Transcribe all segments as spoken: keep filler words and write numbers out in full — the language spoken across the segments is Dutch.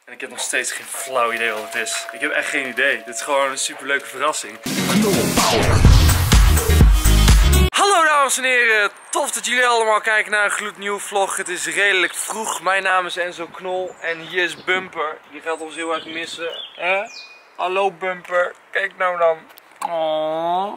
En ik heb nog steeds geen flauw idee wat het is. Ik heb echt geen idee. Dit is gewoon een superleuke verrassing. Hallo dames en heren, tof dat jullie allemaal kijken naar een gloednieuwe vlog. Het is redelijk vroeg. Mijn naam is Enzo Knol en hier is Bumper. Die gaat ons heel erg missen. Hè? Hallo Bumper, kijk nou dan. Oh.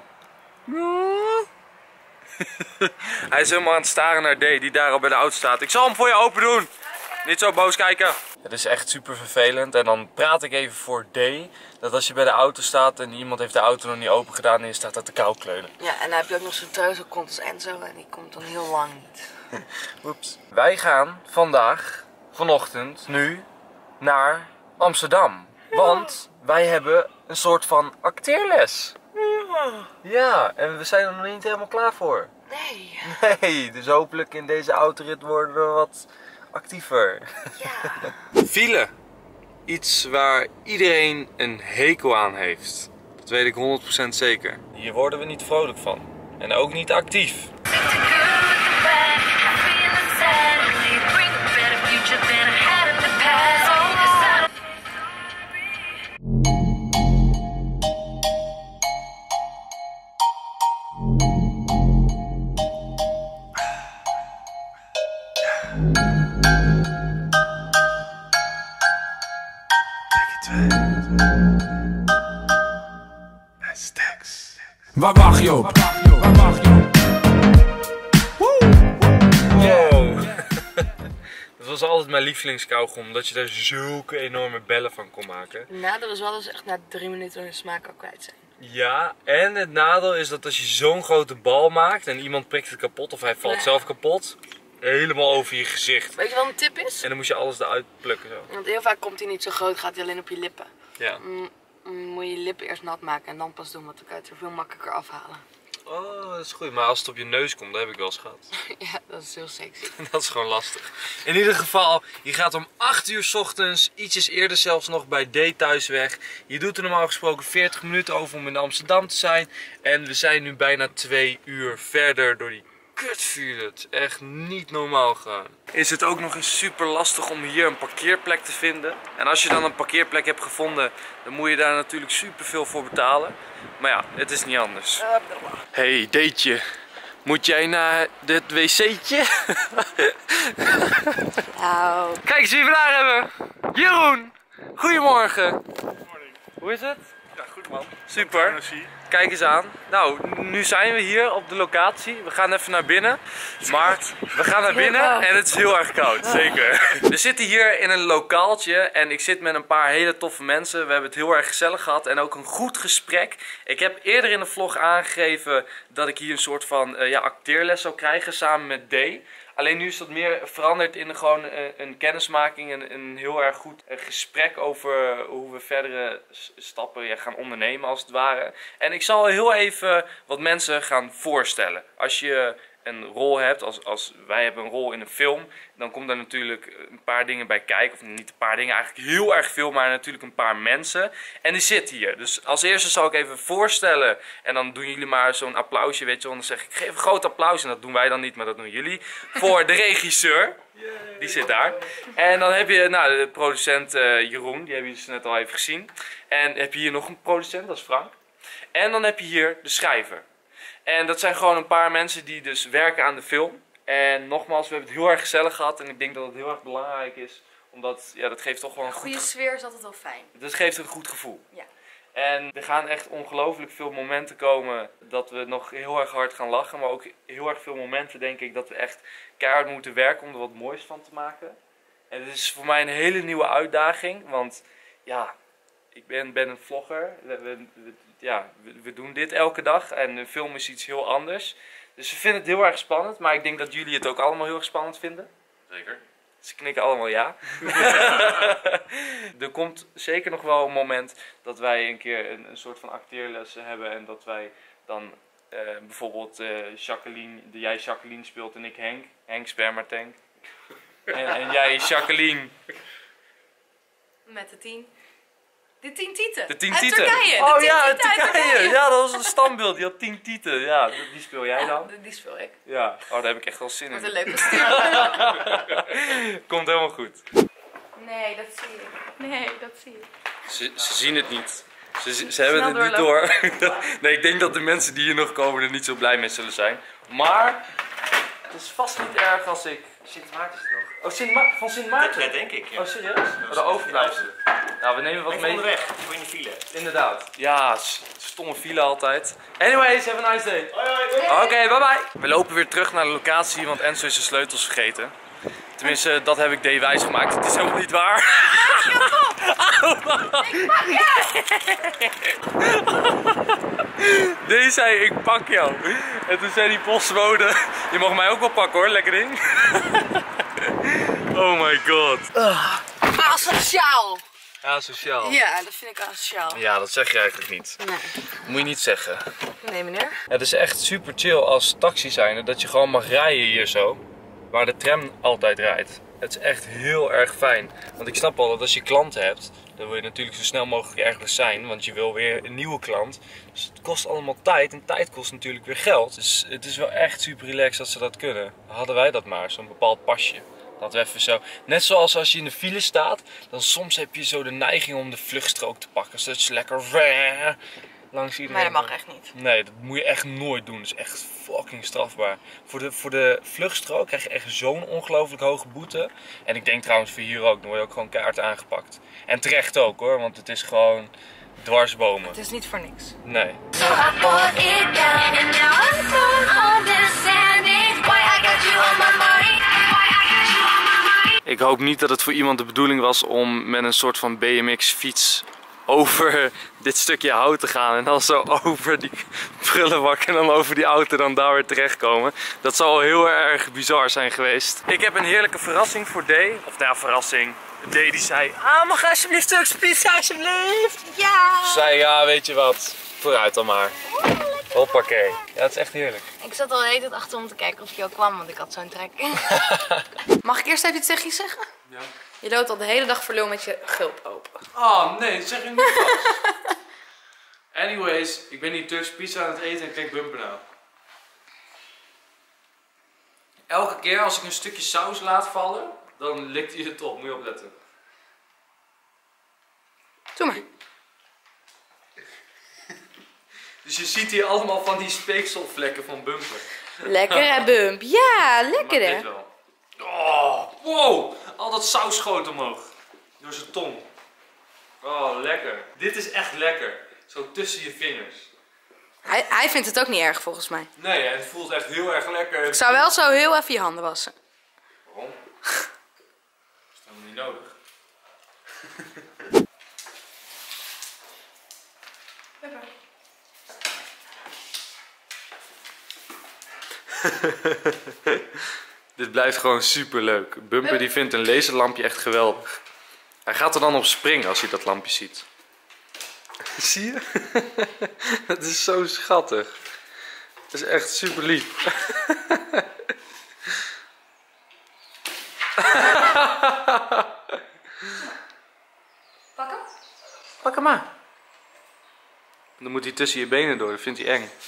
Hij is helemaal aan het staren naar D, die daar al bij de auto staat. Ik zal hem voor je open doen. Niet zo boos kijken. Het is echt super vervelend en dan praat ik even voor D. Dat als je bij de auto staat en iemand heeft de auto nog niet open gedaan en je staat uit de kou kleunen. Ja, en dan heb je ook nog zo'n treuzelkont als Enzo en die komt dan heel lang niet. Oeps. Wij gaan vandaag, vanochtend, nu, naar Amsterdam. Want wij hebben een soort van acteerles. Ja, en we zijn er nog niet helemaal klaar voor. Nee. Nee, dus hopelijk in deze autorit worden we wat actiever. Ja. File. Iets waar iedereen een hekel aan heeft. Dat weet ik honderd procent zeker. Hier worden we niet vrolijk van. En ook niet actief. Waar wacht je op? Waar wacht je op? Wow. Dat was altijd mijn lievelingskauwgom, omdat je daar zulke enorme bellen van kon maken. Het nadeel is wel dat ze echt na drie minuten hun smaak al kwijt zijn. Ja, en het nadeel is dat als je zo'n grote bal maakt en iemand prikt het kapot of hij valt Ja. zelf kapot, helemaal over je gezicht. Weet je wat een tip is? En dan moet je alles eruit plukken zo. Want heel vaak komt hij niet zo groot, gaat hij alleen op je lippen. Ja. Mm, mm, moet je je lippen eerst nat maken en dan pas doen, want dan kan je het er veel makkelijker afhalen. Oh, dat is goed. Maar als het op je neus komt, dat heb ik wel eens gehad. Ja, dat is heel sexy. Dat is gewoon lastig. In ieder geval, je gaat om acht uur 's ochtends, ietsjes eerder zelfs nog bij D thuis weg. Je doet er normaal gesproken veertig minuten over om in Amsterdam te zijn. En we zijn nu bijna twee uur verder door die kutfile. Het is echt niet normaal gaan. Is het ook nog eens super lastig om hier een parkeerplek te vinden. En als je dan een parkeerplek hebt gevonden, dan moet je daar natuurlijk super veel voor betalen. Maar ja, het is niet anders. Hey, Deetje. Moet jij naar dit wc'tje? Nou, Kijk eens wie we daar hebben. Jeroen. Goedemorgen. Hoe is het? Ja, goed man. Super. Kijk eens aan. Nou, nu zijn we hier op de locatie. We gaan even naar binnen. Maar we gaan naar binnen en het is heel erg koud. Zeker. We zitten hier in een lokaaltje en ik zit met een paar hele toffe mensen. We hebben het heel erg gezellig gehad en ook een goed gesprek. Ik heb eerder in de vlog aangegeven dat ik hier een soort van uh, ja, acteerles zou krijgen samen met D. Alleen nu is dat meer veranderd in gewoon een, een kennismaking en een heel erg goed gesprek over hoe we verdere stappen ja, gaan ondernemen als het ware. En ik zal heel even wat mensen gaan voorstellen. Als je een rol hebt, als, als wij hebben een rol in een film, dan komt daar natuurlijk een paar dingen bij kijken. Of niet een paar dingen, eigenlijk heel erg veel, maar natuurlijk een paar mensen. En die zitten hier. Dus als eerste zal ik even voorstellen. En dan doen jullie maar zo'n applausje, weet je wel. Dan zeg ik, geef een groot applaus. En dat doen wij dan niet, maar dat doen jullie. Voor de regisseur. Die zit daar. En dan heb je nou, de producent uh, Jeroen, die hebben jullie dus net al even gezien. En heb je hier nog een producent, dat is Frank. En dan heb je hier de schrijver. En dat zijn gewoon een paar mensen die dus werken aan de film. En nogmaals, we hebben het heel erg gezellig gehad. En ik denk dat het heel erg belangrijk is. Omdat, ja, dat geeft toch wel een goed... Goede sfeer is altijd wel fijn. Dat geeft een goed gevoel. Ja. En er gaan echt ongelooflijk veel momenten komen dat we nog heel erg hard gaan lachen. Maar ook heel erg veel momenten denk ik dat we echt keihard moeten werken om er wat moois van te maken. En het is voor mij een hele nieuwe uitdaging. Want ja, ik ben, ben een vlogger. We, we, we, ja, we, we doen dit elke dag en een film is iets heel anders. Dus we vinden het heel erg spannend. Maar ik denk dat jullie het ook allemaal heel erg spannend vinden. Zeker. Ze knikken allemaal ja. Er komt zeker nog wel een moment dat wij een keer een, een soort van acteerlessen hebben. En dat wij dan uh, bijvoorbeeld uh, Jacqueline, de, jij Jacqueline speelt en ik Henk. Henk Spermatank. En, en jij Jacqueline. Met de tien. De tien tieten. De tien uit tieten. Turkije. Oh de tien ja, uit tieten uit Turkije. Ja, dat was een standbeeld. Die had tien tieten. Ja, die speel jij dan? Ja, die speel ik. Ja, oh, daar heb ik echt wel zin in. Wat een leuk kostuum. Komt helemaal goed. Nee, dat zie ik. zie je. Ze, ze zien het niet. Ze, ze hebben Snel het niet door. Nee, ik denk dat de mensen die hier nog komen er niet zo blij mee zullen zijn. Maar het is vast niet erg als ik... Sint Maarten is het nog. Oh, Sint Ma van Sint Maarten? Dat denk ik, ja. Oh, serieus? Oh, de overblijfselen. Nou, we nemen wat Ben mee. onderweg, voor in de file. Inderdaad. Ja, stomme file altijd. Anyways, have a nice day. Hoi, hoi. Oké, okay, bye bye. We lopen weer terug naar de locatie, want Enzo is zijn sleutels vergeten. Tenminste, dat heb ik D wijs gemaakt. Het is helemaal niet waar. Deze zei, ik pak jou. En toen zei die postbode, je mag mij ook wel pakken hoor, lekker ding. Oh my god. Asociaal. Ja, sociaal. Ja, dat vind ik asociaal. Ja, dat zeg je eigenlijk niet. Nee. Moet je niet zeggen. Nee, meneer. Het is echt super chill als taxi zijnde dat je gewoon mag rijden hier zo. Waar de tram altijd rijdt. Het is echt heel erg fijn. Want ik snap al dat als je klanten hebt, dan wil je natuurlijk zo snel mogelijk ergens zijn. Want je wil weer een nieuwe klant. Dus het kost allemaal tijd. En tijd kost natuurlijk weer geld. Dus het is wel echt super relaxed dat ze dat kunnen. Hadden wij dat maar, zo'n bepaald pasje. Dat we even zo. Net zoals als je in de file staat, dan soms heb je zo de neiging om de vluchtstrook te pakken. Zodat je lekker langs iedereen. Maar dat mag echt niet. Nee, dat moet je echt nooit doen. Dat is echt fucking strafbaar. Voor de, voor de vluchtstrook krijg je echt zo'n ongelooflijk hoge boete. En ik denk trouwens voor hier ook. Dan word je ook gewoon keihard aangepakt. En terecht ook hoor, want het is gewoon dwarsbomen. Het is niet voor niks. Nee. Ik hoop niet dat het voor iemand de bedoeling was om met een soort van B M X fiets over dit stukje hout te gaan en dan zo over die prullenbak en dan over die auto dan daar weer terechtkomen. Dat zou wel heel erg bizar zijn geweest. Ik heb een heerlijke verrassing voor D. Of nou ja, verrassing. D die zei, ah mag alsjeblieft een stukje pizza alsjeblieft. Ja. Zei ja, weet je wat, vooruit dan maar. Hoppakee. Ja, het is echt heerlijk. Ik zat al de hele tijd achter om te kijken of je al kwam, want ik had zo'n trek. Mag ik eerst even iets tegen je zeggen? Ja. Je loopt al de hele dag voor lul met je gulp open. Oh nee, dat zeg je niet vast. Anyways, ik ben hier Turks pizza aan het eten en kijk Bumper nou. Elke keer als ik een stukje saus laat vallen, dan likt hij het op. Moet je opletten. Doe maar. Dus je ziet hier allemaal van die speekselvlekken van Bumper. Lekker hè, Bump? Ja, lekker Maar hè? dit wel. Oh, wow, al dat saus schoot omhoog. Door zijn tong. Oh, lekker. Dit is echt lekker. Zo tussen je vingers. Hij, hij vindt het ook niet erg volgens mij. Nee, het voelt echt heel erg lekker. Ik zou wel zo heel even je handen wassen. Waarom? Dat is helemaal niet nodig. Dit blijft gewoon super leuk. Bumper die vindt een laserlampje echt geweldig. Hij gaat er dan op springen als hij dat lampje ziet. Zie je? Het is zo schattig. Het is echt super lief. Pak hem. Pak hem maar. Dan moet hij tussen je benen door, dat vindt hij eng.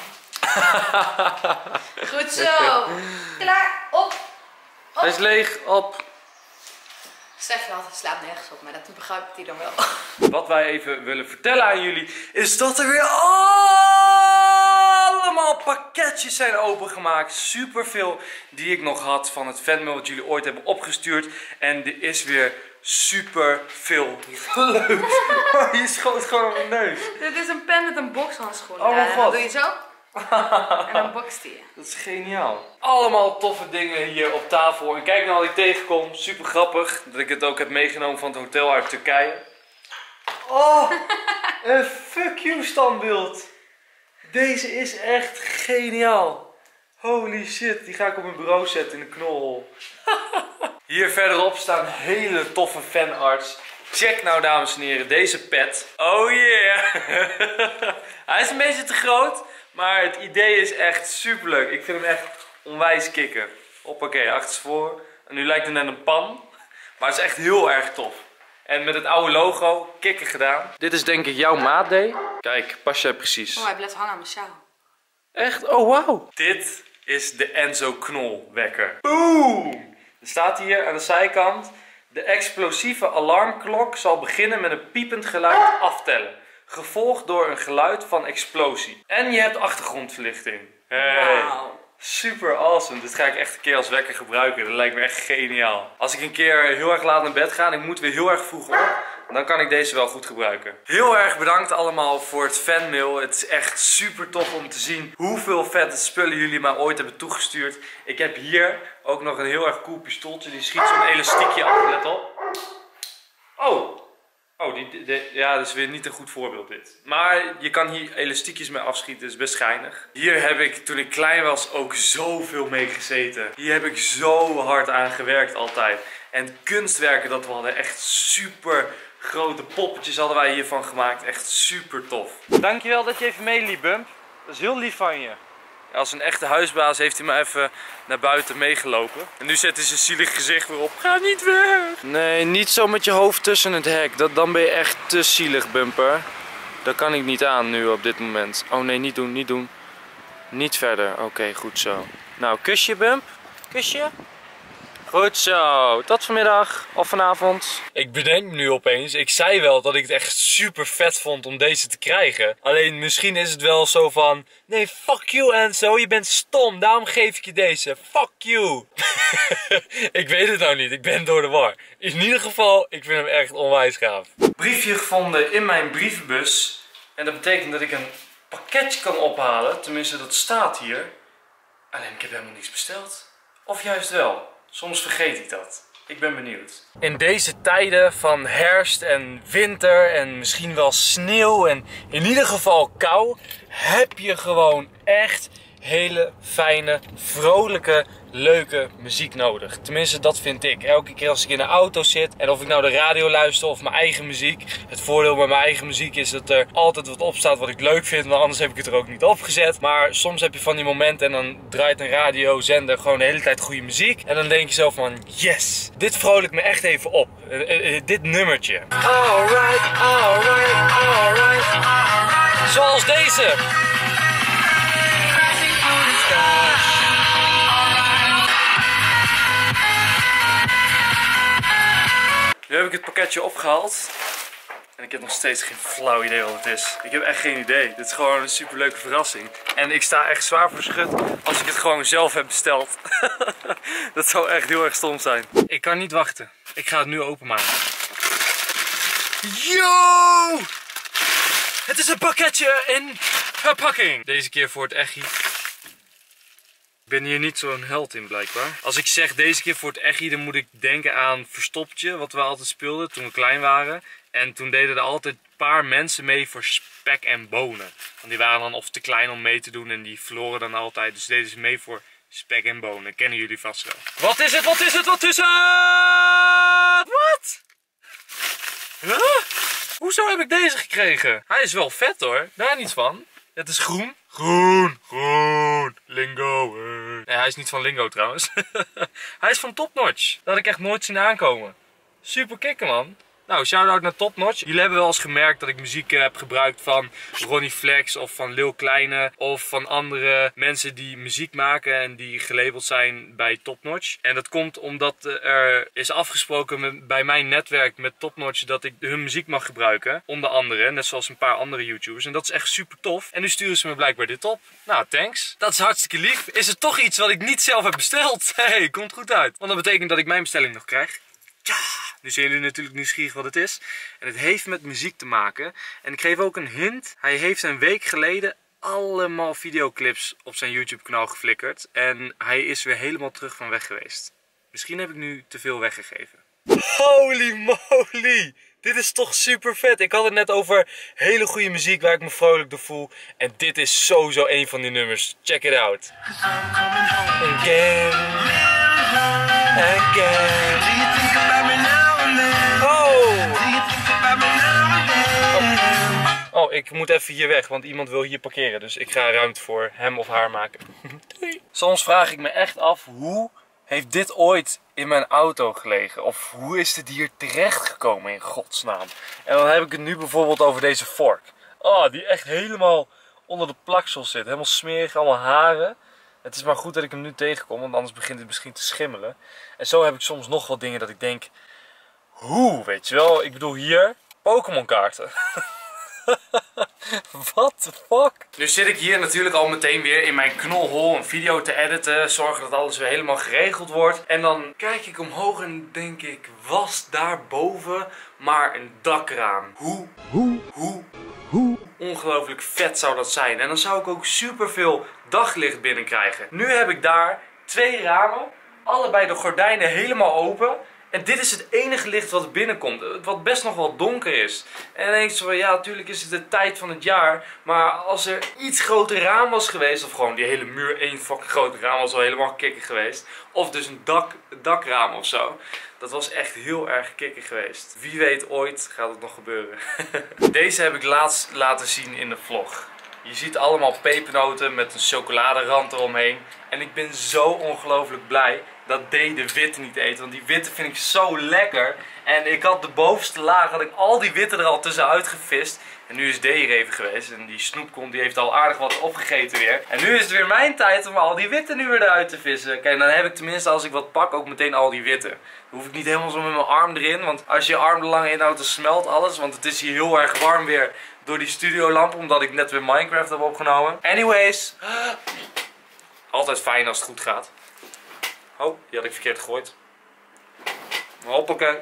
Goed zo. Klaar. Op. Hij is leeg, op. Zeg je altijd, slaap nergens op, maar dat begrijpt hij dan wel. Wat wij even willen vertellen aan jullie is dat er weer allemaal pakketjes zijn opengemaakt. Superveel die ik nog had van het fanmail wat jullie ooit hebben opgestuurd. En er is weer super veel leuk. Je schoot gewoon op mijn neus. Dit is een pen met een bokshandschoen. Oh mijn en god. dan doe je zo. En dan bokst hij je. Dat is geniaal. Allemaal toffe dingen hier op tafel. En kijk nou wat ik tegenkom. Super grappig dat ik het ook heb meegenomen van het hotel uit Turkije. Oh, een fuck you standbeeld. Deze is echt geniaal. Holy shit, die ga ik op mijn bureau zetten in de knolhol. Hier verderop staan hele toffe fanarts. Check nou dames en heren, deze pet. Oh yeah. Hij is een beetje te groot. Maar het idee is echt super leuk. Ik vind hem echt onwijs kicken. Hoppakee, achterstevoren. En nu lijkt het net een pan. Maar het is echt heel erg tof. En met het oude logo, kicken gedaan. Dit is denk ik jouw maat, D. Kijk, pas jij precies. Oh, hij blijft hangen aan mijn sjaal. Echt? Oh, wauw. Dit is de Enzo Knol wekker. Boom! Er staat hier aan de zijkant De explosieve alarmklok zal beginnen met een piepend geluid aftellen. Gevolgd door een geluid van explosie. En je hebt achtergrondverlichting. Hey. Wow. Super awesome. Dit ga ik echt een keer als wekker gebruiken. Dat lijkt me echt geniaal. Als ik een keer heel erg laat naar bed ga en ik moet weer heel erg vroeg op, dan kan ik deze wel goed gebruiken. Heel erg bedankt allemaal voor het fanmail. Het is echt super tof om te zien hoeveel vette spullen jullie mij ooit hebben toegestuurd. Ik heb hier ook nog een heel erg cool pistooltje. Die schiet zo'n elastiekje af. Let op. Oh. Oh, die, die, die, ja, dat is weer niet een goed voorbeeld dit. Maar je kan hier elastiekjes mee afschieten, dat is best geinig. Hier heb ik, toen ik klein was, ook zoveel mee gezeten. Hier heb ik zo hard aan gewerkt altijd. En kunstwerken dat we hadden, echt super grote poppetjes hadden wij hiervan gemaakt. Echt super tof. Dankjewel dat je even meeliep, Bump. Dat is heel lief van je. Als een echte huisbaas heeft hij me even naar buiten meegelopen. En nu zet hij zijn zielig gezicht weer op. Ga niet weg! Nee, niet zo met je hoofd tussen het hek. Dat, dan ben je echt te zielig, Bumper. Dat kan ik niet aan nu op dit moment. Oh nee, niet doen, niet doen. Niet verder. Oké, okay, goed zo. Nou, kusje, Bump. Kusje. Goed zo, tot vanmiddag of vanavond. Ik bedenk me nu opeens, ik zei wel dat ik het echt super vet vond om deze te krijgen. Alleen misschien is het wel zo van, nee fuck you Enzo, je bent stom, daarom geef ik je deze. Fuck you. Ik weet het nou niet, ik ben door de war. In ieder geval, ik vind hem echt onwijs gaaf. Briefje gevonden in mijn brievenbus. En dat betekent dat ik een pakketje kan ophalen, tenminste dat staat hier. Alleen ik heb helemaal niks besteld. Of juist wel. Soms vergeet ik dat. Ik ben benieuwd. In deze tijden van herfst en winter en misschien wel sneeuw en in ieder geval kou, heb je gewoon echt hele fijne, vrolijke, leuke muziek nodig. Tenminste, dat vind ik. Elke keer als ik in de auto zit en of ik nou de radio luister of mijn eigen muziek. Het voordeel met mijn eigen muziek is dat er altijd wat op staat wat ik leuk vind, want anders heb ik het er ook niet opgezet. Maar soms heb je van die momenten en dan draait een radiozender gewoon de hele tijd goede muziek. En dan denk je zo van, yes, dit vrolijkt me echt even op. Uh, uh, uh, dit nummertje. Alright, alright, alright. Zoals deze. Nu heb ik het pakketje opgehaald. En ik heb nog steeds geen flauw idee wat het is. Ik heb echt geen idee. Dit is gewoon een super leuke verrassing. En ik sta echt zwaar voor schut als ik het gewoon zelf heb besteld. Dat zou echt heel erg stom zijn. Ik kan niet wachten. Ik ga het nu openmaken. Yo! Het is een pakketje in verpakking. Deze keer voor het echi. Ik ben hier niet zo'n held in blijkbaar. Als ik zeg deze keer voor het echi, dan moet ik denken aan Verstoppertje, wat we altijd speelden toen we klein waren. En toen deden er altijd een paar mensen mee voor spek en bonen. Want die waren dan of te klein om mee te doen en die verloren dan altijd. Dus deden ze mee voor spek en bonen. Kennen jullie vast wel. Wat is het? Wat is het? Wat is het? Wat? Huh? Hoezo heb ik deze gekregen? Hij is wel vet hoor. Daar niets van. Het is groen. Groen, groen, Lingo. Nee, hij is niet van Lingo trouwens. Hij is van Top Notch. Dat had ik echt nooit zien aankomen. Super kicken man. Nou, shout-out naar Top Notch. Jullie hebben wel eens gemerkt dat ik muziek heb gebruikt van Ronnie Flex of van Lil Kleine of van andere mensen die muziek maken en die gelabeld zijn bij Top Notch. En dat komt omdat er is afgesproken met, bij mijn netwerk met Top Notch dat ik hun muziek mag gebruiken. Onder andere, net zoals een paar andere YouTubers. En dat is echt super tof. En nu sturen ze me blijkbaar dit op. Nou, thanks. Dat is hartstikke lief. Is het toch iets wat ik niet zelf heb besteld? Hey, komt goed uit. Want dat betekent dat ik mijn bestelling nog krijg. Ja, nu zijn jullie natuurlijk nieuwsgierig wat het is. En het heeft met muziek te maken. En ik geef ook een hint. Hij heeft een week geleden allemaal videoclips op zijn YouTube kanaal geflikkerd. En hij is weer helemaal terug van weg geweest. Misschien heb ik nu te veel weggegeven. Holy moly! Dit is toch super vet. Ik had het net over hele goede muziek waar ik me vrolijk door voel. En dit is sowieso een van die nummers. Check it out. Again. Again. Oh, ik moet even hier weg, want iemand wil hier parkeren. Dus ik ga ruimte voor hem of haar maken. Doei. Soms vraag ik me echt af, hoe heeft dit ooit in mijn auto gelegen? Of hoe is dit hier terecht gekomen in godsnaam? En dan heb ik het nu bijvoorbeeld over deze vork. Oh, die echt helemaal onder de plaksel zit. Helemaal smerig, allemaal haren. Het is maar goed dat ik hem nu tegenkom, want anders begint het misschien te schimmelen. En zo heb ik soms nog wat dingen dat ik denk... hoe, weet je wel? Ik bedoel hier Pokémon kaarten. What the fuck? Nu zit ik hier natuurlijk al meteen weer in mijn knolhol een video te editen. Zorgen dat alles weer helemaal geregeld wordt. En dan kijk ik omhoog en denk ik, was daarboven maar een dakraam. Hoe, hoe, hoe, hoe ongelooflijk vet zou dat zijn. En dan zou ik ook superveel daglicht binnenkrijgen. Nu heb ik daar twee ramen. Allebei de gordijnen helemaal open. En dit is het enige licht wat binnenkomt. Wat best nog wel donker is. En dan denk je zo van, ja, natuurlijk is het de tijd van het jaar. Maar als er iets groter raam was geweest. Of gewoon die hele muur één fucking grote raam was al helemaal kikker geweest. Of dus een dak, dakraam of zo. Dat was echt heel erg kikker geweest. Wie weet ooit gaat het nog gebeuren. Deze heb ik laatst laten zien in de vlog. Je ziet allemaal pepernoten met een chocoladerand eromheen. En ik ben zo ongelooflijk blij dat D de witte niet eet. Want die witte vind ik zo lekker. En ik had de bovenste laag, had ik al die witte er al tussenuit gevist. En nu is D hier even geweest. En die snoepkont die heeft al aardig wat opgegeten weer. En nu is het weer mijn tijd om al die witte nu weer eruit te vissen. Kijk, dan heb ik tenminste als ik wat pak ook meteen al die witte. Dan hoef ik niet helemaal zo met mijn arm erin. Want als je je arm er lang in houdt, dan smelt alles. Want het is hier heel erg warm weer door die studiolamp. Omdat ik net weer Minecraft heb opgenomen. Anyways. Altijd fijn als het goed gaat. Oh, die had ik verkeerd gegooid. Hoppakee.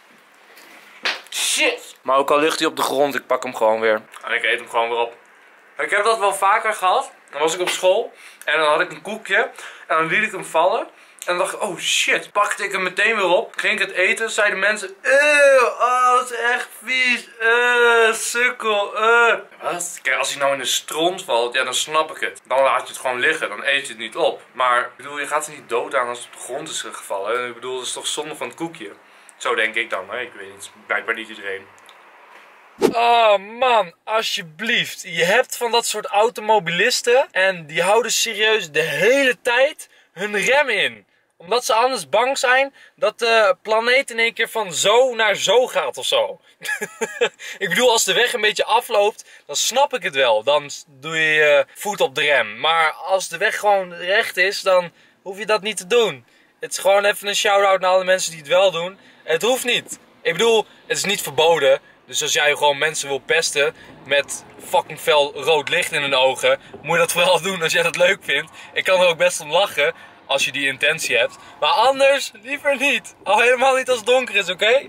Shit! Maar ook al ligt hij op de grond, ik pak hem gewoon weer. En ik eet hem gewoon weer op. Ik heb dat wel vaker gehad. Dan was ik op school. En dan had ik een koekje. En dan liet ik hem vallen. En dan dacht ik, oh shit. Pakte ik hem meteen weer op. Ging ik het eten. Zeiden mensen, eeuw, oh, dat is echt vies. Eh, sukkel, eh. Wat? Kijk, als hij nou in de stront valt, ja, dan snap ik het. Dan laat je het gewoon liggen. Dan eet je het niet op. Maar, ik bedoel, je gaat er niet dood aan als het op de grond is gevallen. Ik bedoel, dat is toch zonde van het koekje. Zo denk ik dan, hè. Ik weet niet. Blijkbaar niet iedereen. Oh man, alsjeblieft. Je hebt van dat soort automobilisten. En die houden serieus de hele tijd hun rem in. Omdat ze anders bang zijn dat de planeet in één keer van zo naar zo gaat of zo. Ik bedoel, als de weg een beetje afloopt, dan snap ik het wel. Dan doe je je voet op de rem. Maar als de weg gewoon recht is, dan hoef je dat niet te doen. Het is gewoon even een shout-out naar alle mensen die het wel doen. Het hoeft niet. Ik bedoel, het is niet verboden. Dus als jij gewoon mensen wil pesten met fucking fel rood licht in hun ogen, moet je dat vooral doen als jij dat leuk vindt. Ik kan er ook best om lachen. Als je die intentie hebt. Maar anders, liever niet. Al helemaal niet als het donker is, oké? Okay?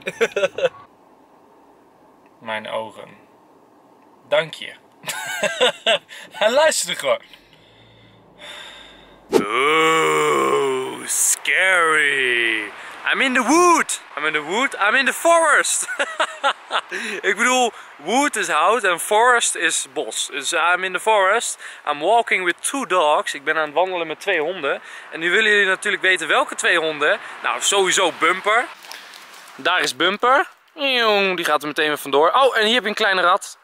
Mijn ogen. Dank je. Hij luisterde gewoon. Oeh, scary. I'm in the wood. I'm in the wood. I'm in the forest. Ik bedoel, wood is hout en forest is bos. Dus I'm in the forest. I'm walking with two dogs. Ik ben aan het wandelen met twee honden. En nu willen jullie natuurlijk weten welke twee honden. Nou, sowieso Bumper. Daar is Bumper. Die gaat er meteen weer vandoor. Oh, en hier heb je een kleine rat.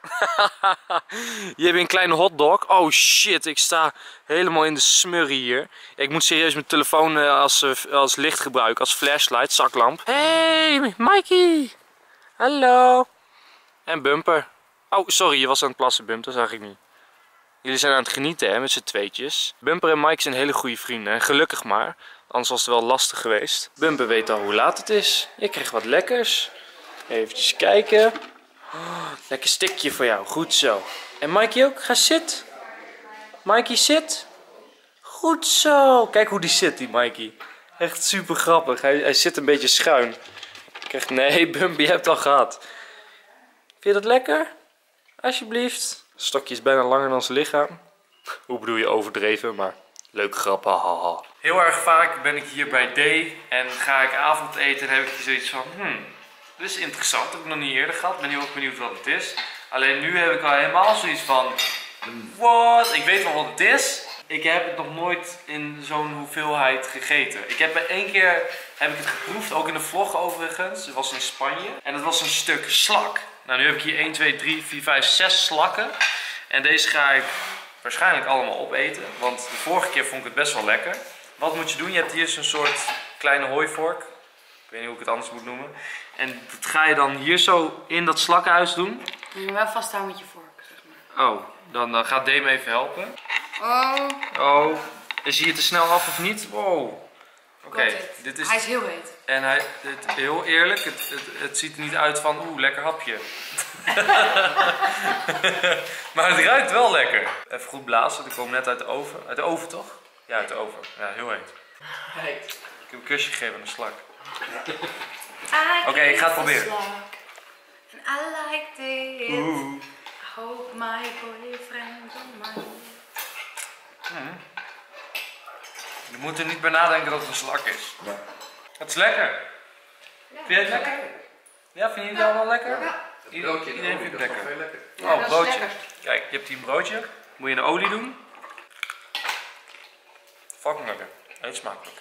Hier heb je een kleine hotdog. Oh shit, ik sta helemaal in de smurrie hier. Ik moet serieus mijn telefoon als, als licht gebruiken, als flashlight, zaklamp. Hey, Mikey. Hallo. En Bumper. Oh, sorry, je was aan het plassen, Bumper, dat zag ik niet. Jullie zijn aan het genieten, hè, met z'n tweetjes. Bumper en Mike zijn hele goede vrienden. En gelukkig maar, anders was het wel lastig geweest. Bumper weet al hoe laat het is. Je krijgt wat lekkers. Even kijken. Oh, lekker stikje voor jou. Goed zo. En Mikey ook. Ga zitten. Mikey zit. Goed zo. Kijk hoe die zit, die Mikey. Echt super grappig. Hij, hij zit een beetje schuin. Krijg... Nee, Bumper, je hebt het al gehad. Vind je dat lekker? Alsjeblieft. Het stokje is bijna langer dan zijn lichaam. Hoe bedoel je overdreven, maar leuke grap. Hahaha. Heel erg vaak ben ik hier bij D. En ga ik avondeten en heb ik zoiets van... Hmm, dit is interessant, dat heb ik nog niet eerder gehad. Ik ben heel erg benieuwd wat het is. Alleen nu heb ik al helemaal zoiets van... What? Ik weet wel wat het is. Ik heb het nog nooit in zo'n hoeveelheid gegeten. Ik heb er één keer heb ik het geproefd, ook in de vlog overigens. Het was in Spanje. En het was een stuk slak. Nou, nu heb ik hier één, twee, drie, vier, vijf, zes slakken. En deze ga ik waarschijnlijk allemaal opeten. Want de vorige keer vond ik het best wel lekker. Wat moet je doen? Je hebt hier zo'n soort kleine hooivork. Ik weet niet hoe ik het anders moet noemen. En dat ga je dan hier zo in dat slakkenhuis doen. Je moet wel vasthouden met je vork, zeg maar. Oh, dan, dan gaat Dee me even helpen. Oh. Oh, is hij hier te snel af of niet? Wow. Oké, okay, dit is... Hij is heel heet. En hij, het, heel eerlijk, het, het, het ziet er niet uit van oeh, lekker hapje. Maar het ruikt wel lekker. Even goed blazen, die komt net uit de oven. Uit de oven toch? Ja, uit de oven. Ja, heel heet. Heet. Ik heb een kusje gegeven aan een slak. Oké, okay, ik ga het proberen. I like it. Oeh. I hope my boyfriend don't mind. Hmm. Je moet er niet bij nadenken dat het een slak is. Ja. Het is lekker. Ja, vind je het lekker? Ja, vind je het wel wel lekker? Ja. Broodje Iedereen vindt het lekker. lekker. Ja, oh, broodje. Kijk, je hebt hier een broodje. Moet je in de olie doen. Fucking lekker. Eet smakelijk.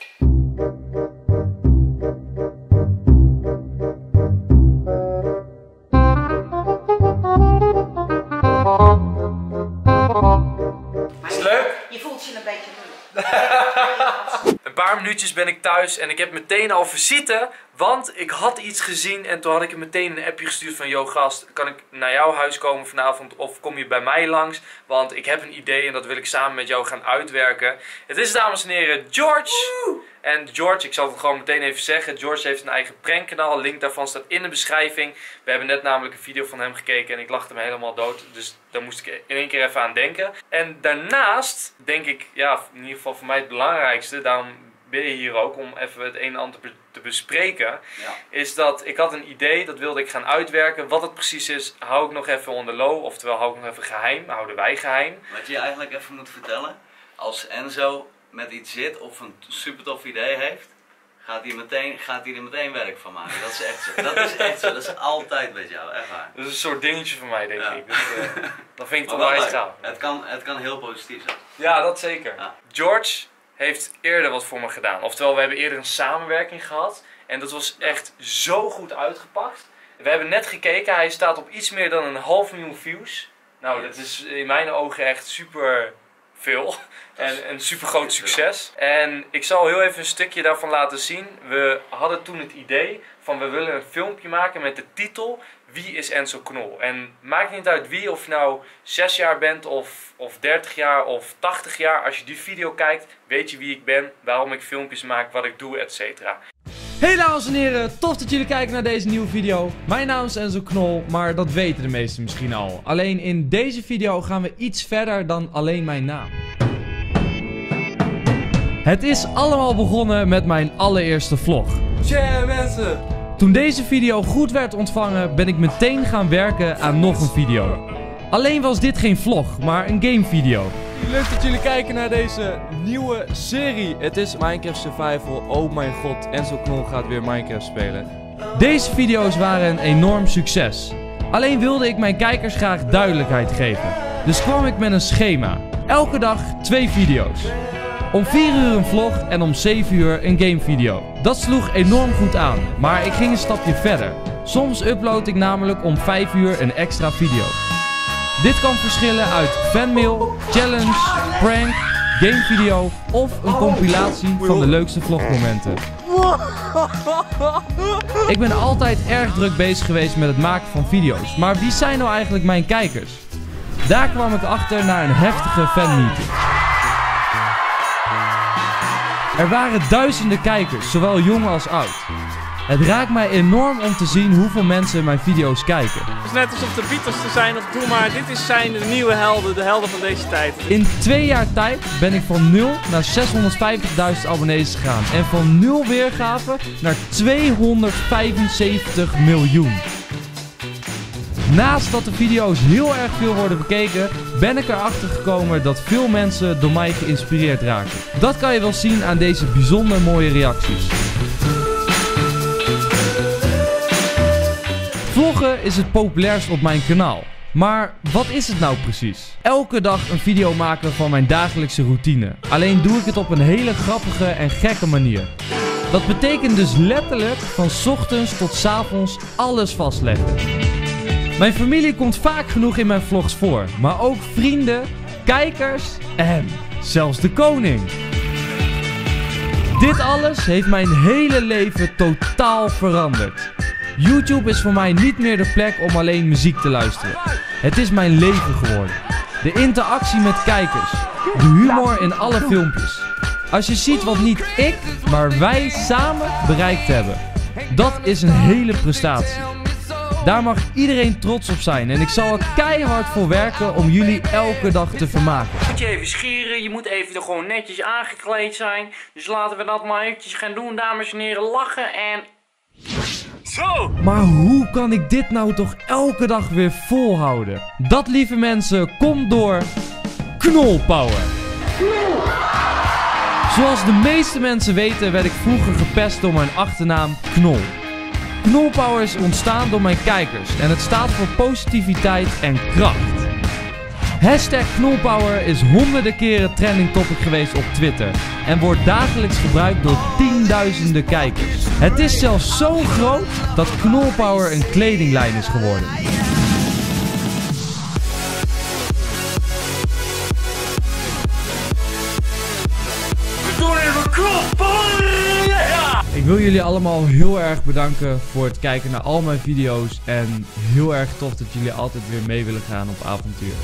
Is het leuk? Je voelt je een beetje moe. Een paar minuutjes ben ik thuis en ik heb meteen al visite, want ik had iets gezien en toen had ik hem meteen een appje gestuurd van yo gast, kan ik naar jouw huis komen vanavond of kom je bij mij langs, want ik heb een idee en dat wil ik samen met jou gaan uitwerken. Het is, dames en heren, George. Woe! En George, ik zal het gewoon meteen even zeggen, George heeft een eigen prankkanaal, link daarvan staat in de beschrijving. We hebben net namelijk een video van hem gekeken en ik lachte me helemaal dood, dus daar moest ik in één keer even aan denken. En daarnaast denk ik, ja, in ieder geval voor mij het belangrijkste, daarom ben je hier ook om even het een en ander te bespreken, ja. Is dat ik had een idee, dat wilde ik gaan uitwerken. Wat het precies is, hou ik nog even onder low, oftewel hou ik nog even geheim, houden wij geheim. Wat je eigenlijk even moet vertellen, als Enzo met iets zit of een super tof idee heeft, gaat hij, meteen, gaat hij er meteen werk van maken. Dat is echt zo. Dat is echt zo. Dat is altijd met jou, echt waar. Dat is een soort dingetje voor mij, denk ja. ik. Dus, uh, dan vind ik het onwijs gaaf. Het kan, het kan heel positief zijn. Ja, dat zeker. Ja. George heeft eerder wat voor me gedaan. Oftewel, we hebben eerder een samenwerking gehad. En dat was echt zo goed uitgepakt. We hebben net gekeken, hij staat op iets meer dan een half miljoen views. Nou, dat is in mijn ogen echt super veel. En een super groot succes. En ik zal heel even een stukje daarvan laten zien. We hadden toen het idee van we willen een filmpje maken met de titel Wie is Enzo Knol? En maakt niet uit wie, of je nou zes jaar bent of, of dertig jaar of tachtig jaar. Als je die video kijkt, weet je wie ik ben, waarom ik filmpjes maak, wat ik doe, et cetera. Hey dames en heren, tof dat jullie kijken naar deze nieuwe video. Mijn naam is Enzo Knol, maar dat weten de meesten misschien al. Alleen in deze video gaan we iets verder dan alleen mijn naam. Het is allemaal begonnen met mijn allereerste vlog. Tja mensen! Toen deze video goed werd ontvangen, ben ik meteen gaan werken aan nog een video. Alleen was dit geen vlog, maar een gamevideo. Leuk dat jullie kijken naar deze nieuwe serie. Het is Minecraft Survival. Oh mijn god, Enzo Knol gaat weer Minecraft spelen. Deze video's waren een enorm succes. Alleen wilde ik mijn kijkers graag duidelijkheid geven. Dus kwam ik met een schema. Elke dag twee video's. Om vier uur een vlog en om zeven uur een gamevideo. Dat sloeg enorm goed aan, maar ik ging een stapje verder. Soms upload ik namelijk om vijf uur een extra video. Dit kan verschillen uit fanmail, challenge, prank, gamevideo of een compilatie van de leukste vlogmomenten. Ik ben altijd erg druk bezig geweest met het maken van video's, maar wie zijn nou eigenlijk mijn kijkers? Daar kwam ik achter na een heftige fanmeeting. Er waren duizenden kijkers, zowel jong als oud. Het raakt mij enorm om te zien hoeveel mensen mijn video's kijken. Het is net alsof de Beatles te zijn of doe maar, dit is zijn de nieuwe helden, de helden van deze tijd. In twee jaar tijd ben ik van nul naar zeshonderdvijftigduizend abonnees gegaan. En van nul weergaven naar tweehonderdvijfenzeventig miljoen. Naast dat de video's heel erg veel worden bekeken, ben ik erachter gekomen dat veel mensen door mij geïnspireerd raken. Dat kan je wel zien aan deze bijzonder mooie reacties. Vloggen is het populairst op mijn kanaal. Maar wat is het nou precies? Elke dag een video maken van mijn dagelijkse routine. Alleen doe ik het op een hele grappige en gekke manier. Dat betekent dus letterlijk van 's ochtends tot 's avonds alles vastleggen. Mijn familie komt vaak genoeg in mijn vlogs voor, maar ook vrienden, kijkers en zelfs de koning. Dit alles heeft mijn hele leven totaal veranderd. YouTube is voor mij niet meer de plek om alleen muziek te luisteren. Het is mijn leven geworden. De interactie met kijkers, de humor in alle filmpjes. Als je ziet wat niet ik, maar wij samen bereikt hebben. Dat is een hele prestatie. Daar mag iedereen trots op zijn en ik zal er keihard voor werken om jullie elke dag te vermaken. Je moet je even scheren, je moet even er gewoon netjes aangekleed zijn. Dus laten we dat maar eventjes gaan doen, dames en heren. Lachen en... Zo! Maar hoe kan ik dit nou toch elke dag weer volhouden? Dat, lieve mensen, komt door Knolpower. Zoals de meeste mensen weten werd ik vroeger gepest door mijn achternaam Knol. Knolpower is ontstaan door mijn kijkers en het staat voor positiviteit en kracht. Hashtag Knolpower is honderden keren trending topic geweest op Twitter en wordt dagelijks gebruikt door tienduizenden kijkers. Het is zelfs zo groot dat Knolpower een kledinglijn is geworden. We doen even Knolpower! Ik wil jullie allemaal heel erg bedanken voor het kijken naar al mijn video's en heel erg tof dat jullie altijd weer mee willen gaan op avontuur.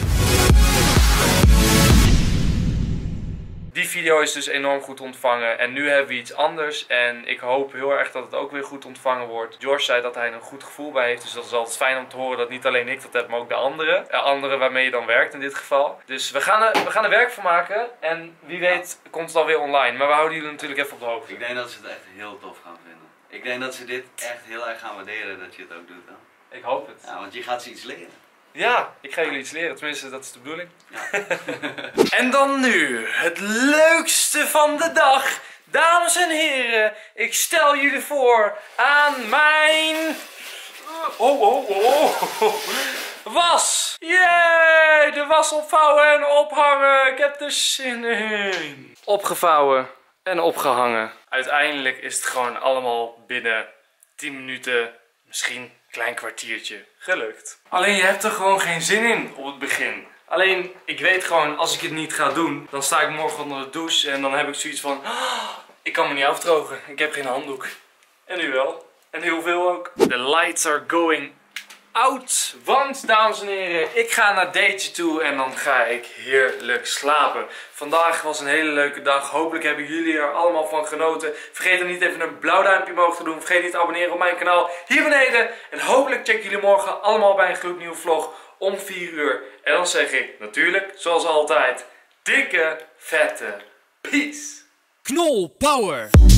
Die video is dus enorm goed ontvangen en nu hebben we iets anders en ik hoop heel erg dat het ook weer goed ontvangen wordt. George zei dat hij er een goed gevoel bij heeft, dus dat is altijd fijn om te horen dat niet alleen ik dat heb, maar ook de anderen. De anderen waarmee je dan werkt in dit geval. Dus we gaan er, we gaan er werk van maken en wie weet komt het alweer online, maar we houden jullie natuurlijk even op de hoogte. Ik denk dat ze het echt heel tof gaan vinden. Ik denk dat ze dit echt heel erg gaan waarderen dat je het ook doet dan. Ik hoop het. Ja, want je gaat ze iets leren. Ja, ik ga jullie iets leren, tenminste dat is de bedoeling. Ja. En dan nu, het leukste van de dag. Dames en heren, ik stel jullie voor aan mijn... Oh, oh, oh. Was! Yay! De was opvouwen en ophangen. Ik heb er zin in. Opgevouwen en opgehangen. Uiteindelijk is het gewoon allemaal binnen tien minuten, misschien een klein kwartiertje, gelukt. Alleen je hebt er gewoon geen zin in op het begin. Alleen, ik weet gewoon, als ik het niet ga doen, dan sta ik morgen onder de douche en dan heb ik zoiets van... Oh, ik kan me niet afdrogen, ik heb geen handdoek. En nu wel. En heel veel ook. The lights are going out. Want, dames en heren, ik ga naar Daytje toe en dan ga ik heerlijk slapen. Vandaag was een hele leuke dag. Hopelijk hebben jullie er allemaal van genoten. Vergeet dan niet even een blauw duimpje omhoog te doen. Vergeet niet te abonneren op mijn kanaal hier beneden. En hopelijk checken jullie morgen allemaal bij een gloednieuwe vlog om vier uur. En dan zeg ik natuurlijk, zoals altijd, dikke, vette peace. Knolpower!